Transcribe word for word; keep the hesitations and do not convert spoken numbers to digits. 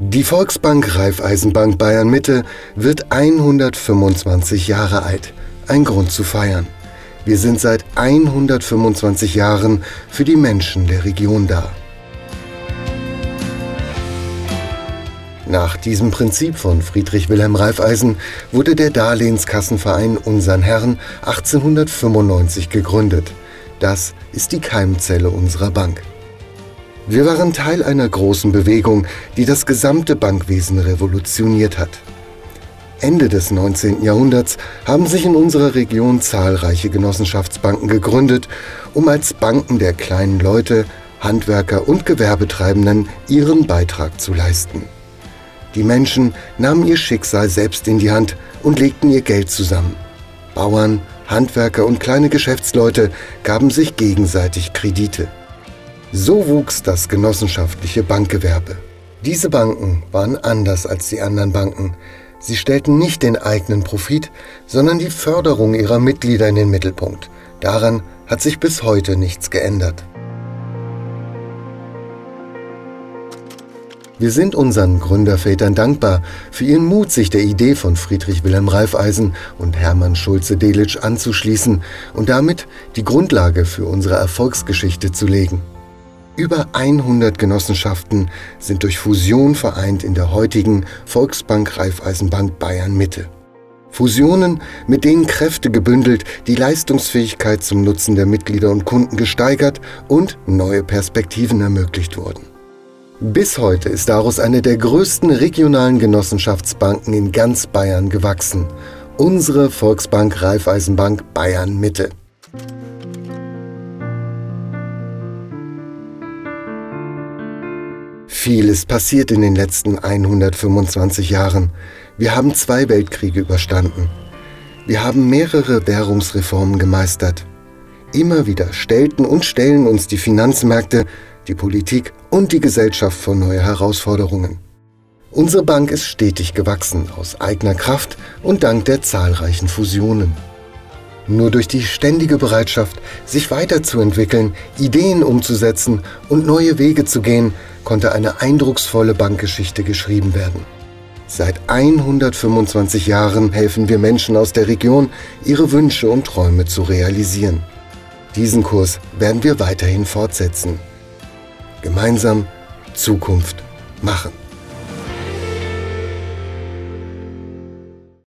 Die Volksbank Raiffeisenbank Bayern-Mitte wird hundertfünfundzwanzig Jahre alt. Ein Grund zu feiern. Wir sind seit hundertfünfundzwanzig Jahren für die Menschen der Region da. Nach diesem Prinzip von Friedrich Wilhelm Raiffeisen wurde der Darlehenskassenverein Unsern Herrn achtzehnhundertfünfundneunzig gegründet. Das ist die Keimzelle unserer Bank. Wir waren Teil einer großen Bewegung, die das gesamte Bankwesen revolutioniert hat. Ende des neunzehnten Jahrhunderts haben sich in unserer Region zahlreiche Genossenschaftsbanken gegründet, um als Banken der kleinen Leute, Handwerker und Gewerbetreibenden ihren Beitrag zu leisten. Die Menschen nahmen ihr Schicksal selbst in die Hand und legten ihr Geld zusammen. Bauern, Handwerker und kleine Geschäftsleute gaben sich gegenseitig Kredite. So wuchs das genossenschaftliche Bankgewerbe. Diese Banken waren anders als die anderen Banken. Sie stellten nicht den eigenen Profit, sondern die Förderung ihrer Mitglieder in den Mittelpunkt. Daran hat sich bis heute nichts geändert. Wir sind unseren Gründervätern dankbar für ihren Mut, sich der Idee von Friedrich Wilhelm Raiffeisen und Hermann Schulze-Delitzsch anzuschließen und damit die Grundlage für unsere Erfolgsgeschichte zu legen. Über hundert Genossenschaften sind durch Fusion vereint in der heutigen Volksbank Raiffeisenbank Bayern-Mitte. Fusionen, mit denen Kräfte gebündelt, die Leistungsfähigkeit zum Nutzen der Mitglieder und Kunden gesteigert und neue Perspektiven ermöglicht wurden. Bis heute ist daraus eine der größten regionalen Genossenschaftsbanken in ganz Bayern gewachsen. Unsere Volksbank Raiffeisenbank Bayern-Mitte. Viel ist passiert in den letzten hundertfünfundzwanzig Jahren. Wir haben zwei Weltkriege überstanden. Wir haben mehrere Währungsreformen gemeistert. Immer wieder stellten und stellen uns die Finanzmärkte, die Politik und die Gesellschaft vor neue Herausforderungen. Unsere Bank ist stetig gewachsen, aus eigener Kraft und dank der zahlreichen Fusionen. Nur durch die ständige Bereitschaft, sich weiterzuentwickeln, Ideen umzusetzen und neue Wege zu gehen, konnte eine eindrucksvolle Bankgeschichte geschrieben werden. Seit hundertfünfundzwanzig Jahren helfen wir Menschen aus der Region, ihre Wünsche und Träume zu realisieren. Diesen Kurs werden wir weiterhin fortsetzen. Gemeinsam Zukunft machen.